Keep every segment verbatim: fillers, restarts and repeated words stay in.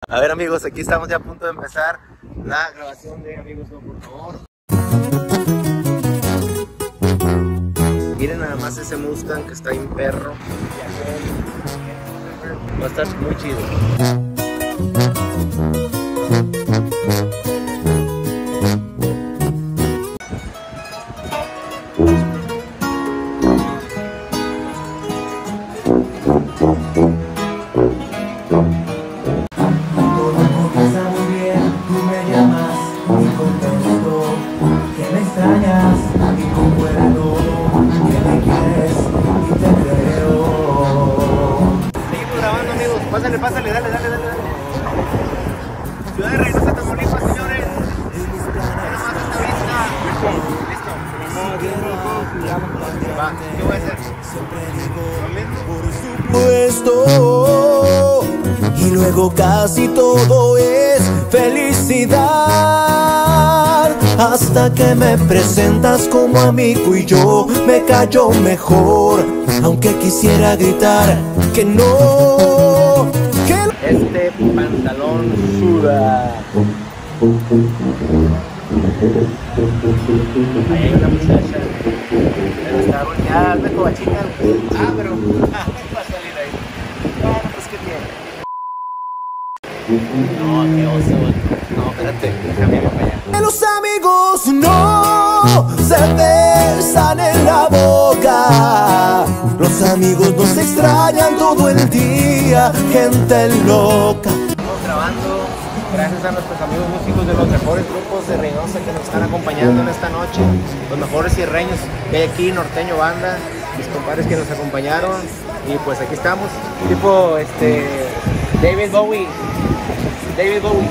A ver amigos, aquí estamos ya a punto de empezar la grabación de Amigos No, por favor. Miren nada más ese Mustang que está bien perro. Va a estar muy chido. Pásale, pásale, dale, dale, dale, dale. Ciudad de Reynosa, Tamaulipas, señores. Ya nomás esta vista. Listo. Va, ¿qué voy a hacer? Puesto y luego casi todo es felicidad, hasta que me presentas como amigo y yo me callo mejor, aunque quisiera gritar que no, que este pantalón suda. Ahí hay una muchacha, pero está volteada, me cobachica. Ah, pero va a salir ahí. Bueno, pues ¿qué tiene? No, qué oso. No, espérate, déjame ir para allá. los amigos no se besan en la boca, los amigos nos extrañan todo el día, gente loca. Estamos grabando gracias a nuestros amigos músicos de los mejores grupos de Reynosa que nos están acompañando en esta noche, los mejores cierreños que hay aquí, Norteño Banda, mis compadres que nos acompañaron, y pues aquí estamos, tipo este David Bowie, David Bowie.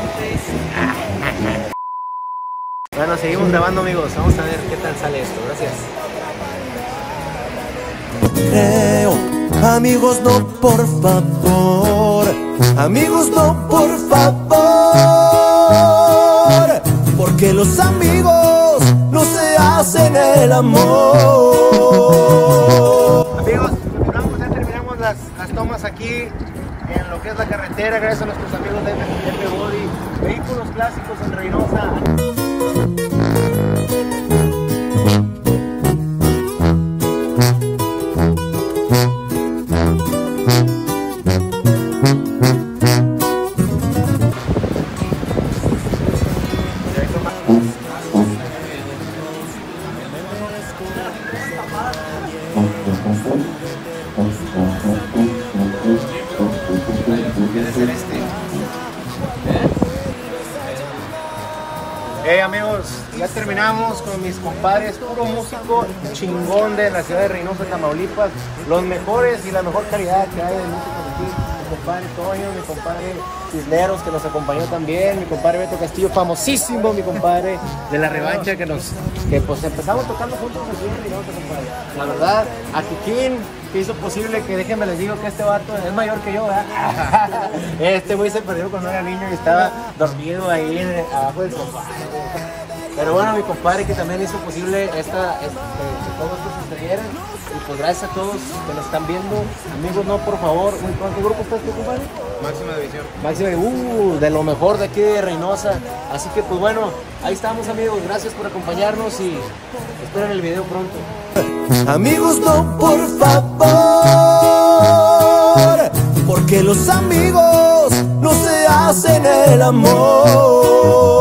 Bueno, seguimos grabando amigos, vamos a ver qué tal sale esto, gracias. Creo, amigos no por favor, amigos no por favor, porque los amigos no se hacen el amor. Amigos, terminamos, ya terminamos las, las tomas aquí en lo que es la carretera, gracias a nuestros amigos de F Body, vehículos clásicos en Reynosa. Hey amigos, ya terminamos con mis compadres, puro músico chingón de la ciudad de Reynosa, Tamaulipas, los mejores y la mejor calidad que hay de músicos aquí. Mi compadre Toño, mi compadre Cisneros que nos acompañó también, mi compadre Beto Castillo, famosísimo, mi compadre de la revancha que nos, que pues empezamos tocando juntos aquí en Reynosa, compadre. La verdad, a Kikín, que hizo posible que, déjenme les digo que este vato es mayor que yo, ¿verdad? Este güey se perdió cuando era niño y estaba dormido ahí en, abajo del sofá. Pero bueno, mi compadre que también hizo posible esta, este, que todo esto sucediera. Y pues gracias a todos que nos están viendo. Amigos, no, por favor. ¿Con qué grupo estás tú, compadre? Máxima División. Máxima, uh, de lo mejor de aquí de Reynosa. Así que pues bueno, ahí estamos amigos. Gracias por acompañarnos y esperen el video pronto. Amigos no por favor, porque los amigos no se hacen el amor.